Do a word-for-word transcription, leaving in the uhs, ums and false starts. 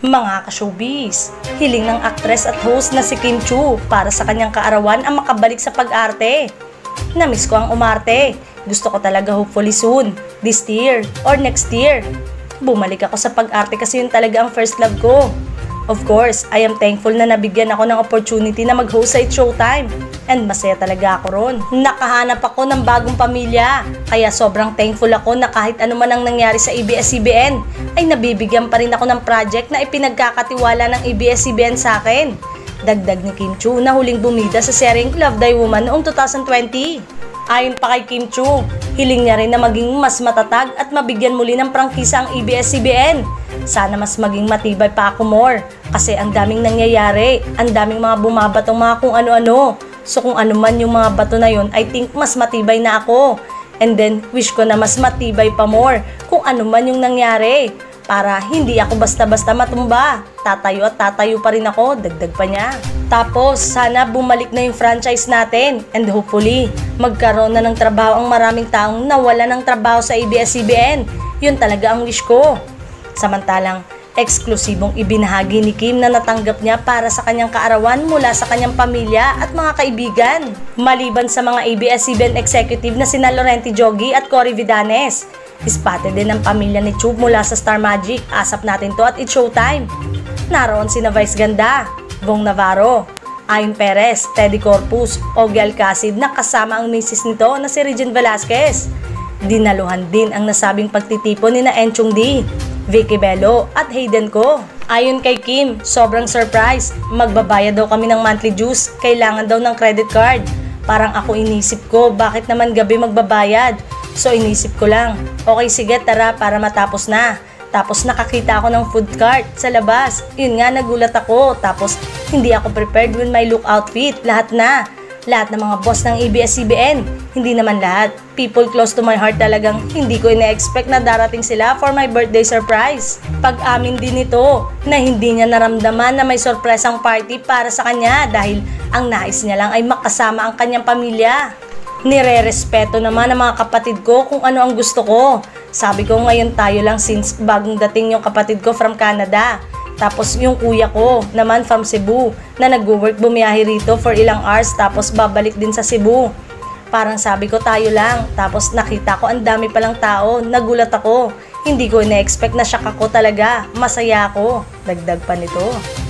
Mga ka-showbiz, hiling ng aktres at host na si Kim Chiu para sa kanyang kaarawan ang makabalik sa pag-arte. Namiss ko ang umarte. Gusto ko talaga hopefully soon, this year or next year. Bumalik ako sa pag-arte kasi yun talaga ang first love ko. Of course, I am thankful na nabigyan ako ng opportunity na mag-host sa It's Showtime. And masaya talaga ako ron. Nakahanap ako ng bagong pamilya. Kaya sobrang thankful ako na kahit ano man ang nangyari sa A B S C B N, ay nabibigyan pa rin ako ng project na ipinagkakatiwala ng A B S C B N sa akin. Dagdag ni Kim Chiu na huling bumida sa seryeng Love Thy Woman noong two thousand twenty. Ayon pa kay Kim Chiu, hiling niya rin na maging mas matatag at mabigyan muli ng prangkisa ang A B S C B N. Sana mas maging matibay pa ako more kasi ang daming nangyayari, ang daming mga bumabatong mga kung ano-ano. So kung ano man yung mga bato na yun, I think mas matibay na ako. And then wish ko na mas matibay pa more kung ano man yung nangyari para hindi ako basta-basta matumba. Tatayo at tatayo pa rin ako, dagdag pa niya. Tapos sana bumalik na yung franchise natin and hopefully magkaroon na ng trabaho ang maraming taong nawala ng trabaho sa A B S C B N. Yun talaga ang wish ko. Samantalang, eksklusibong ibinahagi ni Kim na natanggap niya para sa kanyang kaarawan mula sa kanyang pamilya at mga kaibigan. Maliban sa mga A B S C B N executive na sina Laurenti Joggy at Cory Vidanes, spotted din ang pamilya ni Chiu mula sa Star Magic, Asap Natin To at It's Showtime. Naroon sina Vice Ganda, Bong Navarro, Ayon Perez, Teddy Corpus, Ogie Alcacid na kasama ang misis nito na si Regine Velasquez. Dinaluhan din ang nasabing pagtitipon ni na Enchong D, Vicky Bello at Hayden Ko. Ayon kay Kim, sobrang surprise. Magbabayad daw kami ng monthly dues. Kailangan daw ng credit card. Parang ako inisip ko, bakit naman gabi magbabayad? So inisip ko lang, okay sige tara para matapos na. Tapos nakakita ako ng food cart sa labas. Yun nga, nagulat ako. Tapos hindi ako prepared with my look outfit. Lahat na. Lahat ng mga boss ng A B S C B N. Hindi naman lahat. People close to my heart talagang hindi ko ina-expect na darating sila for my birthday surprise. Pag-amin din ito na hindi niya naramdaman na may sorpresang party para sa kanya dahil ang nais niya lang ay makasama ang kanyang pamilya. Nire-respeto naman ng mga kapatid ko kung ano ang gusto ko. Sabi ko ngayon tayo lang since bagong dating yung kapatid ko from Canada. Tapos yung kuya ko naman from Cebu na nag-work bumiyahe rito for ilang hours tapos babalik din sa Cebu. Parang sabi ko tayo lang. Tapos nakita ko ang dami palang tao. Nagulat ako. Hindi ko na-expect na shock ako talaga. Masaya ako. Dagdag pa nito.